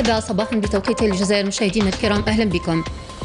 7 صباحا بتوقيت الجزائر. مشاهدينا الكرام أهلا بكم.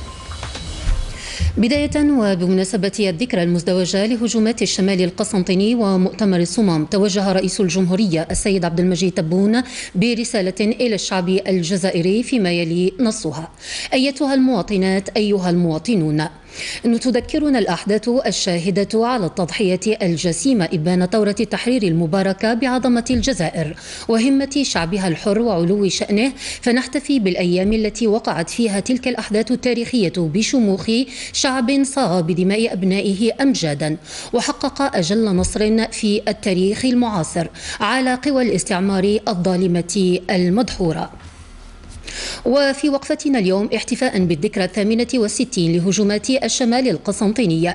بداية وبمناسبة الذكرى المزدوجة لهجومات الشمال القسنطيني ومؤتمر الصمام، توجه رئيس الجمهورية السيد عبد المجيد تبون برسالة إلى الشعب الجزائري فيما يلي نصها: أيتها المواطنات، أيها المواطنون، تذكرنا الأحداث الشاهدة على التضحية الجسيمة إبان ثورة التحرير المباركة بعظمة الجزائر وهمة شعبها الحر وعلو شأنه، فنحتفي بالأيام التي وقعت فيها تلك الأحداث التاريخية بشموخ شعب صاغ بدماء أبنائه أمجادا وحقق أجل نصر في التاريخ المعاصر على قوى الاستعمار الظالمة المدحورة. وفي وقفتنا اليوم احتفاء بالذكرى 68 لهجومات الشمال القسنطيني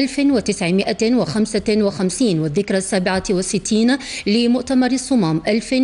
1955 والذكرى 67 لمؤتمر الصمام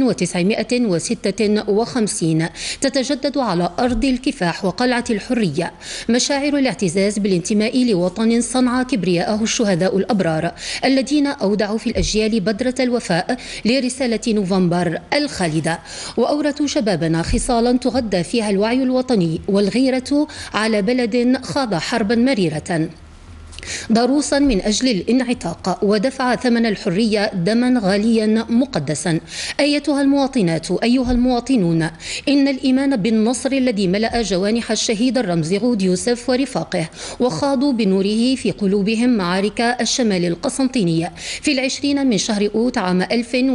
1956 تتجدد على أرض الكفاح وقلعة الحرية مشاعر الاعتزاز بالانتماء لوطن صنع كبرياءه الشهداء الأبرار الذين أودعوا في الأجيال بذرة الوفاء لرسالة نوفمبر الخالدة، وأورثوا شبابنا خصالا تغذى فيها الوعي الوطني والغيرة على بلد خاض حربا مريرة، ضروسا من أجل الانعتاق ودفع ثمن الحرية دما غاليا مقدسا. أيتها المواطنات، أيها المواطنون، إن الإيمان بالنصر الذي ملأ جوانح الشهيد الرمز غود يوسف ورفاقه وخاضوا بنوره في قلوبهم معارك الشمال القسنطيني في 20 من شهر أوت عام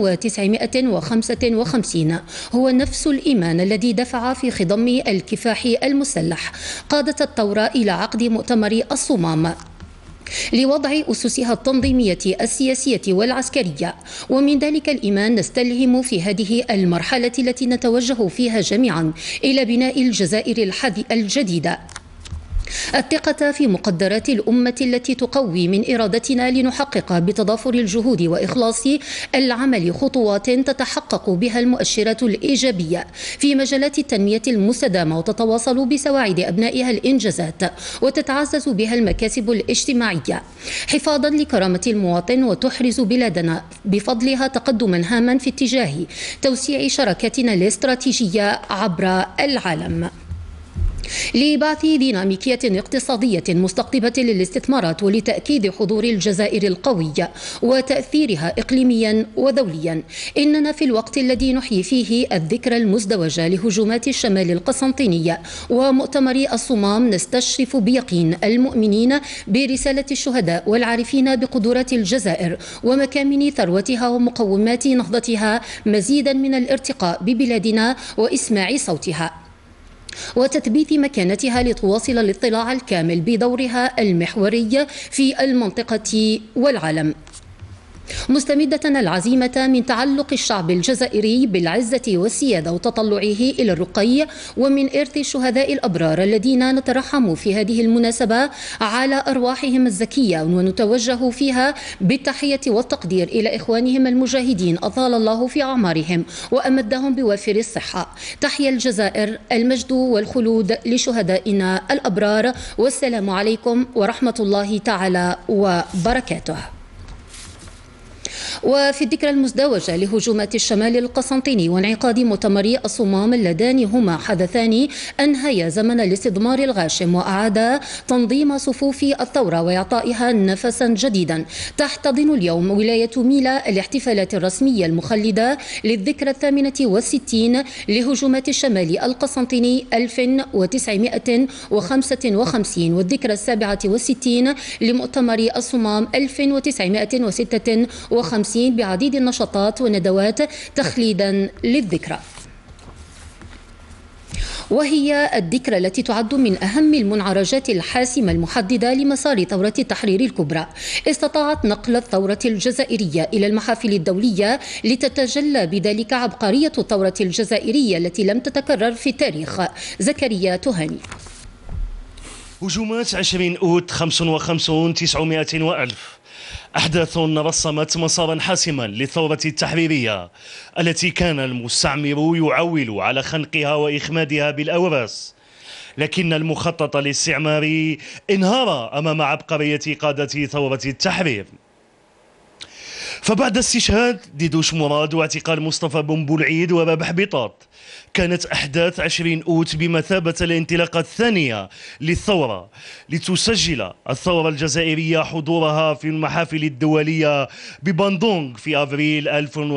1955 هو نفس الإيمان الذي دفع في خضم الكفاح المسلح قادة الثورة إلى عقد مؤتمر الصمام لوضع أسسها التنظيمية السياسية والعسكرية. ومن ذلك الإيمان نستلهم في هذه المرحلة التي نتوجه فيها جميعا إلى بناء الجزائر الجديدة الثقة في مقدرات الأمة التي تقوي من إرادتنا لنحقق بتضافر الجهود وإخلاص العمل خطوات تتحقق بها المؤشرات الإيجابية في مجالات التنمية المستدامة وتتواصل بسواعد أبنائها الإنجازات وتتعزز بها المكاسب الاجتماعية حفاظا لكرامة المواطن، وتحرز بلادنا بفضلها تقدما هاما في اتجاه توسيع شراكتنا الاستراتيجية عبر العالم لبعث ديناميكية اقتصادية مستقطبة للاستثمارات ولتأكيد حضور الجزائر القوي وتأثيرها إقليميا ودوليا. إننا في الوقت الذي نحيي فيه الذكرى المزدوجة لهجومات الشمال القسنطيني ومؤتمر الصمام نستشرف بيقين المؤمنين برسالة الشهداء والعارفين بقدرات الجزائر ومكامن ثروتها ومقومات نهضتها مزيدا من الارتقاء ببلادنا وإسماع صوتها وتثبيت مكانتها لتواصل الاطلاع الكامل بدورها المحوري في المنطقة والعالم، مستمدة العزيمة من تعلق الشعب الجزائري بالعزة والسيادة وتطلعه إلى الرقي ومن إرث الشهداء الأبرار الذين نترحم في هذه المناسبة على أرواحهم الزكية، ونتوجه فيها بالتحية والتقدير إلى إخوانهم المجاهدين أطال الله في أعمارهم وأمدهم بوافر الصحة. تحيا الجزائر، المجد والخلود لشهدائنا الأبرار، والسلام عليكم ورحمة الله تعالى وبركاته. وفي الذكرى المزدوجة لهجومات الشمال القسنطيني وانعقاد مؤتمر الصمام اللذان هما حدثان أنهيا زمن الاستثمار الغاشم وأعادا تنظيم صفوف الثورة وإعطائها نفسا جديدا، تحتضن اليوم ولاية ميلا الاحتفالات الرسمية المخلدة للذكرى 68 لهجومات الشمال القسنطيني 1955 والذكرى 67 لمؤتمر الصمام 1956 بعديد النشاطات والندوات تخليدا للذكرى. وهي الذكرى التي تعد من أهم المنعرجات الحاسمة المحددة لمسار ثورة التحرير الكبرى. استطاعت نقل الثورة الجزائرية إلى المحافل الدولية لتتجلى بذلك عبقرية الثورة الجزائرية التي لم تتكرر في التاريخ. زكريا تهاني. هجومات 20 أوت 55 900 وألف، أحداث رسمت مسارا حاسما للثورة التحريرية التي كان المستعمر يعول على خنقها وإخمادها بالأوراس، لكن المخطط الاستعماري انهار أمام عبقرية قادة ثورة التحرير. فبعد استشهاد ديدوش مراد واعتقال مصطفى بن بولعيد ورابح بطاط، كانت أحداث 20 أوت بمثابة الانطلاقة الثانية للثورة، لتسجل الثورة الجزائرية حضورها في المحافل الدولية بباندونغ في أفريل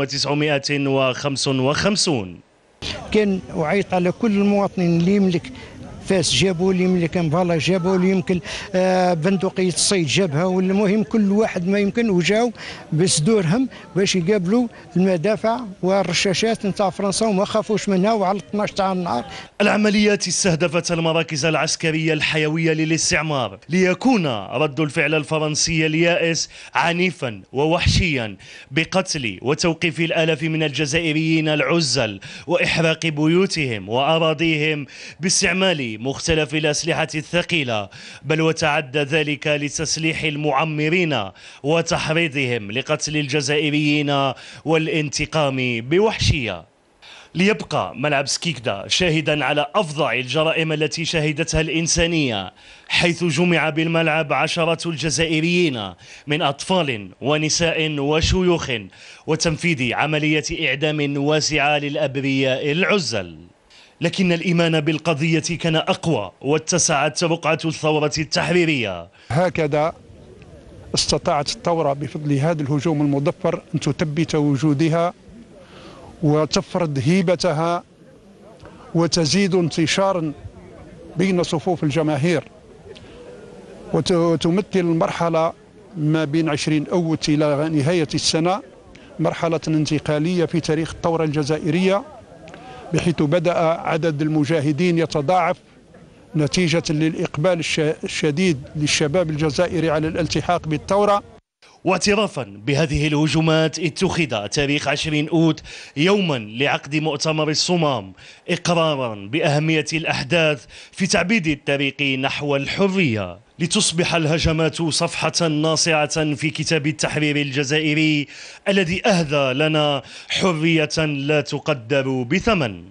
1955. كان أعيط على كل المواطنين اللي يملك فاس جابوا لي، اللي كان فالا جابوا لي، يمكن بندقية الصيد جابها، والمهم كل واحد ما يمكن وجاو بصدورهم باش يقابلوا المدافع والرشاشات نتاع فرنسا وما خافوش منها، وعلى 12 تاع النهار. العمليات استهدفت المراكز العسكرية الحيوية للاستعمار، ليكون رد الفعل الفرنسي اليائس عنيفا ووحشيا بقتل وتوقيف الآلاف من الجزائريين العزل وإحراق بيوتهم وأراضيهم باستعمال مختلف الأسلحة الثقيلة، بل وتعدى ذلك لتسليح المعمرين وتحريضهم لقتل الجزائريين والانتقام بوحشية. ليبقى ملعب سكيكدا شاهدا على أفظع الجرائم التي شهدتها الإنسانية، حيث جمع بالملعب عشرات الجزائريين من أطفال ونساء وشيوخ، وتنفيذ عملية إعدام واسعة للأبرياء العزل. لكن الإيمان بالقضية كان أقوى، واتسعت رقعة الثورة التحريرية. هكذا استطاعت الثورة بفضل هذا الهجوم المدبر أن تثبت وجودها وتفرض هيبتها وتزيد انتشارا بين صفوف الجماهير، وتمثل المرحلة ما بين 20 أوت إلى نهاية السنة مرحلة انتقالية في تاريخ الثورة الجزائرية، بحيث بدأ عدد المجاهدين يتضاعف نتيجة للإقبال الشديد للشباب الجزائري على الالتحاق بالثورة. واعترافا بهذه الهجومات اتخذ تاريخ 20 أوت يوما لعقد مؤتمر الصمام، إقرارا بأهمية الأحداث في تعبيد الطريق نحو الحرية، لتصبح الهجمات صفحة ناصعة في كتاب التحرير الجزائري الذي أهدى لنا حرية لا تقدر بثمن.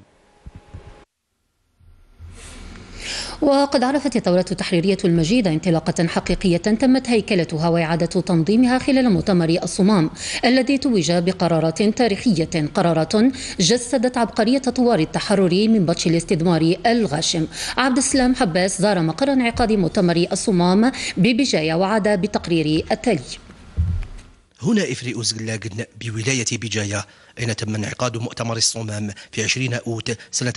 وقد عرفت الثورة التحريرية المجيدة انطلاقة حقيقية تمت هيكلتها وإعادة تنظيمها خلال مؤتمر الصمام الذي توج بقرارات تاريخية، قرارات جسدت عبقرية طوار التحرر من بطش الاستثمار الغاشم. عبد السلام حباس زار مقر انعقاد مؤتمر الصمام ببجاية وعاد بالتقرير التالي. هنا إفريء زغلاغن بولاية بجاية، أين تم انعقاد مؤتمر الصمام في 20 أوت سنة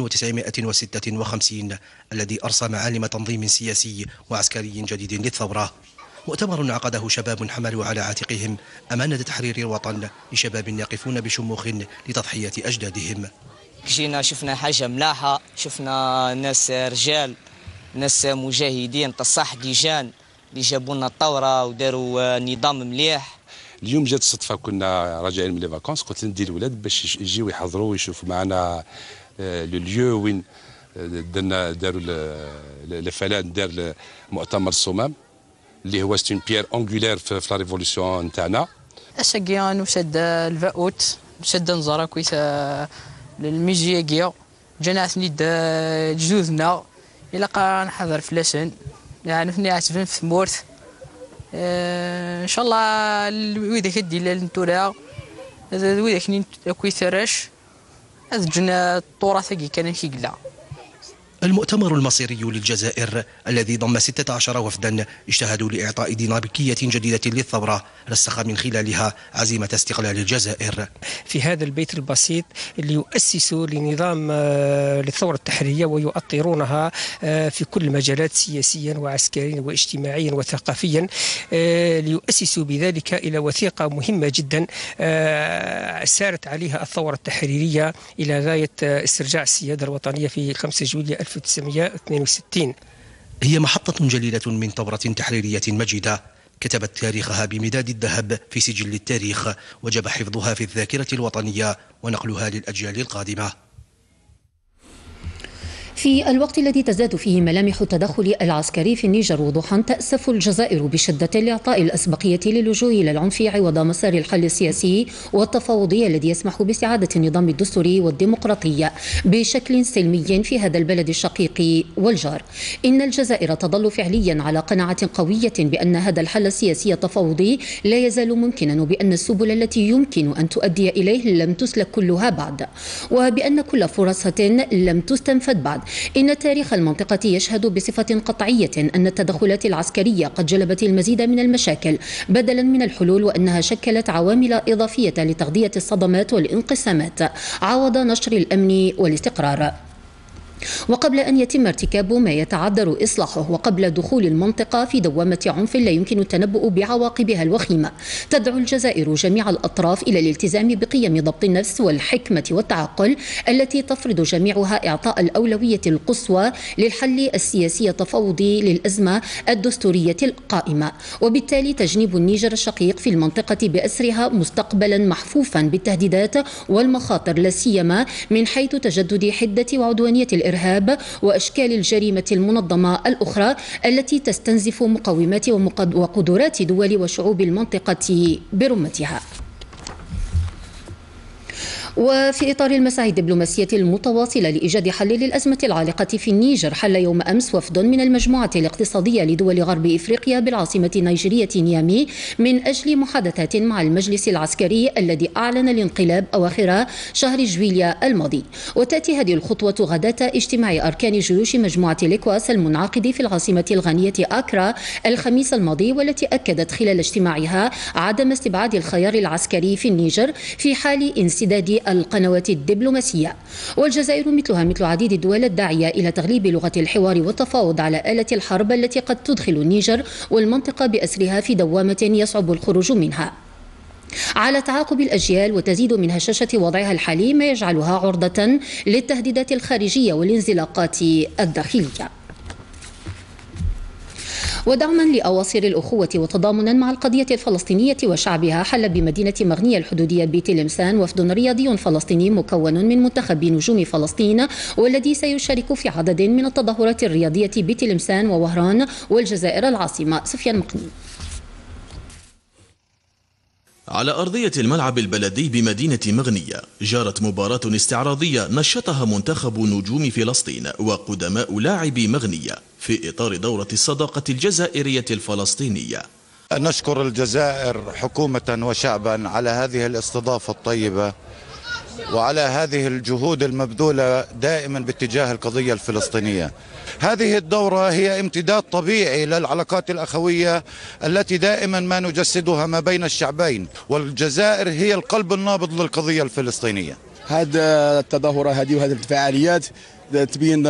1956 الذي أرسى معالم تنظيم سياسي وعسكري جديد للثورة. مؤتمر عقده شباب حملوا على عاتقهم أمانة تحرير الوطن لشباب يقفون بشموخ لتضحية أجدادهم. جينا شفنا حاجة ملاحة، شفنا ناس رجال، ناس مجاهدين تصح ديجان اللي جابوا لنا الثورة وداروا نظام مليح. اليوم جات الصدفه، كنا راجعين من لي فاكونس، قلت ندي الولاد باش يجيو يحضروا ويشوفوا معنا لو ليو وين داروا الفلان دار مؤتمر الصمام اللي هو ستون بيير اونغولير في لا ريفولوسيون تاعنا. اشاكيان وشد الفاوت شد نزارة كويسه للميجياكيا جانا سنيد جزوزنا الى قا نحضر فلاشن يعني فني عاتبن في ثمورت ان شاء الله ويدا كدي للنتورا ويدا كني كويثراش هذا جنا التراث كان كيقلا. المؤتمر المصيري للجزائر الذي ضم 16 وفدا اجتهدوا لإعطاء ديناميكية جديدة للثورة رسخ من خلالها عزيمة استقلال الجزائر. في هذا البيت البسيط اللي يؤسسوا لنظام للثورة التحريرية ويؤطرونها في كل المجالات سياسيا وعسكريا واجتماعيا وثقافيا، ليؤسسوا بذلك إلى وثيقة مهمة جدا سارت عليها الثورة التحريرية إلى غاية استرجاع السيادة الوطنية في 5 جويلية 1962. هي محطة جليلة من ثورة تحريرية مجيدة كتبت تاريخها بمداد الذهب في سجل التاريخ، وجب حفظها في الذاكرة الوطنية ونقلها للأجيال القادمة. في الوقت الذي تزداد فيه ملامح التدخل العسكري في النيجر وضوحا، تأسف الجزائر بشدة لإعطاء الأسبقية للجوء إلى العنف عوض مسار الحل السياسي والتفاوضي الذي يسمح باستعادة النظام الدستوري والديمقراطي بشكل سلمي في هذا البلد الشقيق والجار. إن الجزائر تظل فعليا على قناعة قوية بأن هذا الحل السياسي التفاوضي لا يزال ممكنا، وبأن السبل التي يمكن أن تؤدي إليه لم تسلك كلها بعد، وبأن كل فرصة لم تستنفذ بعد. إن تاريخ المنطقة يشهد بصفة قطعية أن التدخلات العسكرية قد جلبت المزيد من المشاكل بدلا من الحلول، وأنها شكلت عوامل إضافية لتغذية الصدمات والانقسامات عوض نشر الأمن والاستقرار. وقبل أن يتم ارتكاب ما يتعذر إصلاحه، وقبل دخول المنطقة في دوامة عنف لا يمكن التنبؤ بعواقبها الوخيمة، تدعو الجزائر جميع الأطراف إلى الالتزام بقيم ضبط النفس والحكمة والتعقل التي تفرض جميعها إعطاء الأولوية القصوى للحل السياسي التفاوضي للأزمة الدستورية القائمة، وبالتالي تجنيب النيجر الشقيق في المنطقة بأسرها مستقبلا محفوفا بالتهديدات والمخاطر، لا سيما من حيث تجدد حدة وعدوانية الإرهاب وأشكال الجريمة المنظمة الأخرى التي تستنزف مقومات وقدرات دول وشعوب المنطقة برمتها. وفي إطار المساعي الدبلوماسية المتواصلة لإيجاد حل للأزمة العالقة في النيجر، حل يوم أمس وفد من المجموعة الاقتصادية لدول غرب إفريقيا بالعاصمة النيجيرية نيامي من أجل محادثات مع المجلس العسكري الذي أعلن الانقلاب أواخر شهر جويليا الماضي. وتأتي هذه الخطوة غداة اجتماع أركان جيوش مجموعة الإكواس المنعقد في العاصمة الغنية أكرا الخميس الماضي، والتي أكدت خلال اجتماعها عدم استبعاد الخيار العسكري في النيجر في حال انسداد القنوات الدبلوماسية. والجزائر مثلها مثل عديد الدول الداعية إلى تغليب لغة الحوار والتفاوض على آلة الحرب التي قد تدخل النيجر والمنطقة بأسرها في دوامة يصعب الخروج منها على تعاقب الأجيال، وتزيد من هشاشة وضعها الحالي ما يجعلها عرضة للتهديدات الخارجية والانزلاقات الداخلية. ودعما لأواصر الأخوة وتضامنا مع القضية الفلسطينية وشعبها، حل بمدينة مغنية الحدودية بتلمسان وفد رياضي فلسطيني مكون من منتخب نجوم فلسطين، والذي سيشارك في عدد من التظاهرات الرياضية بتلمسان ووهران والجزائر العاصمة. سفيان مقني. على أرضية الملعب البلدي بمدينة مغنية جارت مباراة استعراضية نشطها منتخب نجوم فلسطين وقدماء لاعبي مغنية في إطار دورة الصداقة الجزائرية الفلسطينية. نشكر الجزائر حكومة وشعبا على هذه الاستضافة الطيبة وعلى هذه الجهود المبذولة دائما باتجاه القضية الفلسطينية. هذه الدورة هي امتداد طبيعي للعلاقات الأخوية التي دائما ما نجسدها ما بين الشعبين، والجزائر هي القلب النابض للقضية الفلسطينية. هذه التظاهرة هذه وهذه الفعاليات تبين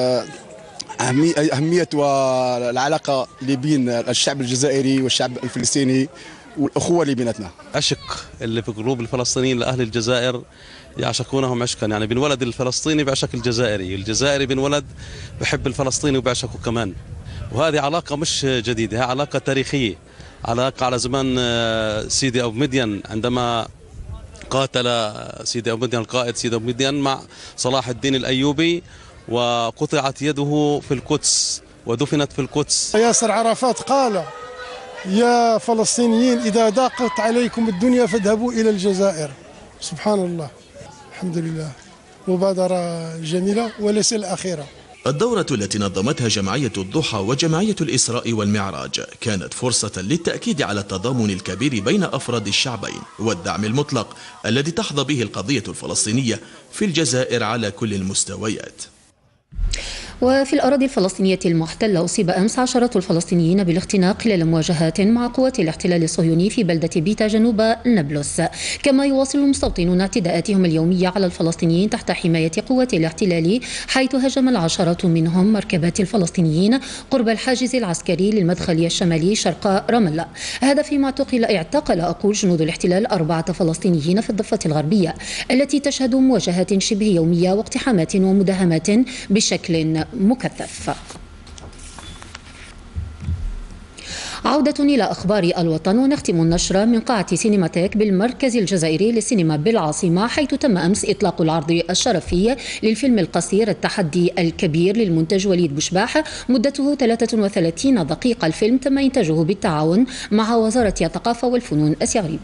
أهمية والعلاقة اللي بين الشعب الجزائري والشعب الفلسطيني والأخوة اللي بيناتنا. عشق اللي في قلوب الفلسطينيين لأهل الجزائر يعشقونهم عشقا، يعني بنولد الفلسطيني بعشق الجزائري، الجزائري بنولد بحب الفلسطيني وبعشقه كمان. وهذه علاقة مش جديدة، هي علاقة تاريخية، علاقة على زمان سيدي أبو مدين عندما قاتل سيدي أبو مدين القائد سيدي أبو مدين مع صلاح الدين الأيوبي، وقطعت يده في القدس ودفنت في القدس. ياسر عرفات قال: يا فلسطينيين إذا ضاقت عليكم الدنيا فاذهبوا إلى الجزائر. سبحان الله، الحمد لله، مبادرة جميلة وليس الأخيرة. الدورة التي نظمتها جمعية الضحى وجمعية الإسراء والمعراج كانت فرصة للتأكيد على التضامن الكبير بين أفراد الشعبين والدعم المطلق الذي تحظى به القضية الفلسطينية في الجزائر على كل المستويات. وفي الأراضي الفلسطينية المحتلة أصيب أمس عشرات الفلسطينيين بالاختناق خلال مواجهات مع قوات الاحتلال الصهيوني في بلدة بيتا جنوب نابلس، كما يواصل المستوطنون اعتداءاتهم اليومية على الفلسطينيين تحت حماية قوات الاحتلال، حيث هجم العشرات منهم مركبات الفلسطينيين قرب الحاجز العسكري للمدخل الشمالي شرق رام الله. هذا فيما اعتقل جنود الاحتلال 4 فلسطينيين في الضفة الغربية التي تشهد مواجهات شبه يومية واقتحامات ومداهمات بشكل مكثف. عودة إلى أخبار الوطن، ونختم النشرة من قاعة سينماتيك بالمركز الجزائري للسينما بالعاصمة، حيث تم أمس إطلاق العرض الشرفي للفيلم القصير التحدي الكبير للمنتج وليد بوشباح، مدته 33 دقيقة. الفيلم تم إنتاجه بالتعاون مع وزارة الثقافة والفنون. أسيا غريب.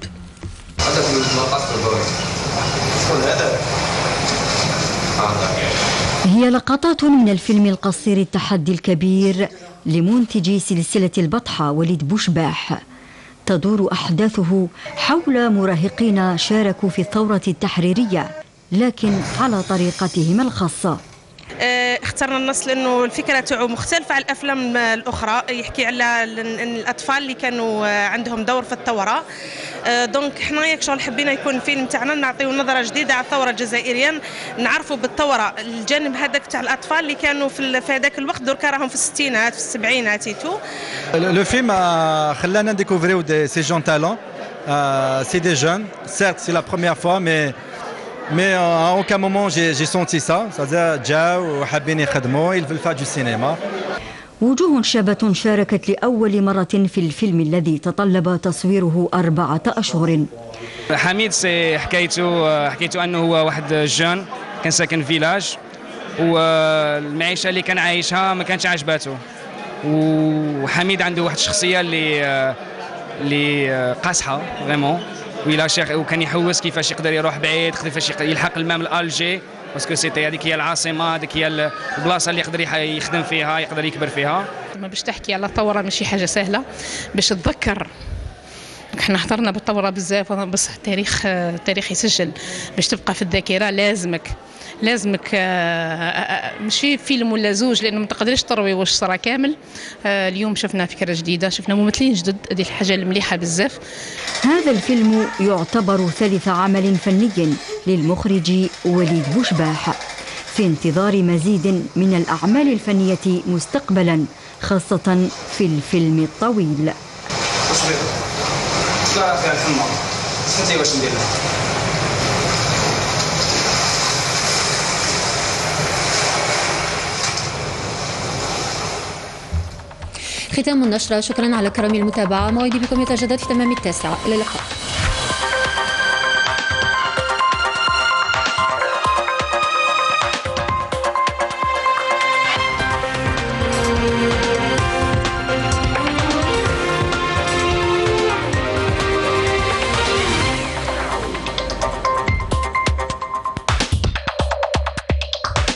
هي لقطات من الفيلم القصير التحدي الكبير لمنتج سلسلة البطحة وليد بوشباح. تدور أحداثه حول مراهقين شاركوا في الثورة التحريرية لكن على طريقتهم الخاصة. اخترنا النص لأنه الفكرة تاعو مختلفة عن الأفلام الأخرى، يحكي على الأطفال اللي كانوا عندهم دور في الثورة. دونك حنايا شغل حبينا يكون الفيلم تاعنا نعطيو نظرة جديدة على الثورة الجزائرية، نعرفوا بالثورة الجانب هذاك تاع الأطفال اللي كانوا في هذاك الوقت، دركا راهم في الستينات في السبعينات ايتو. لو فيلم خلانا نديكوفريو دي سي جون تالون، سي دي جون، certes c'est la première fois mais à aucun moment j'ai senti ça. جاو وحابين يخدموا يلفوا جو السينما. وجوه شابة شاركت لأول مرة في الفيلم الذي تطلب تصويره 4 أشهر. حميد حكيته أنه هو واحد جون كان ساكن فيلاج، والمعيشة اللي كان عايشها ما كانتش عجباته، وحميد عنده واحد الشخصية اللي قاصحة فريمون، وكان يحوس كيفاش يقدر يروح بعيد، كيفاش يلحق الماء من الجي، باسكو سيتي هذيك هي العاصمه، هذيك هي البلاصه اللي يقدر يخدم فيها، يقدر يكبر فيها. باش تحكي على الثوره ماشي حاجه سهله، باش تذكر احنا حضرنا بالثوره بزاف، بس التاريخ يسجل باش تبقى في الذاكره. لازمك ماشي فيلم ولا زوج، لانه ما تقدرش تروي واش صرا كامل. اليوم شفنا فكره جديده، شفنا ممثلين جدد، هذه الحاجه المليحه بزاف. هذا الفيلم يعتبر ثالث عمل فني للمخرج وليد بوشباح، في انتظار مزيد من الأعمال الفنية مستقبلا، خاصة في الفيلم الطويل. ختام النشرة، شكرا على كرم المتابعة. موعدي بكم يتجدد في تمام 9. إلى اللقاء.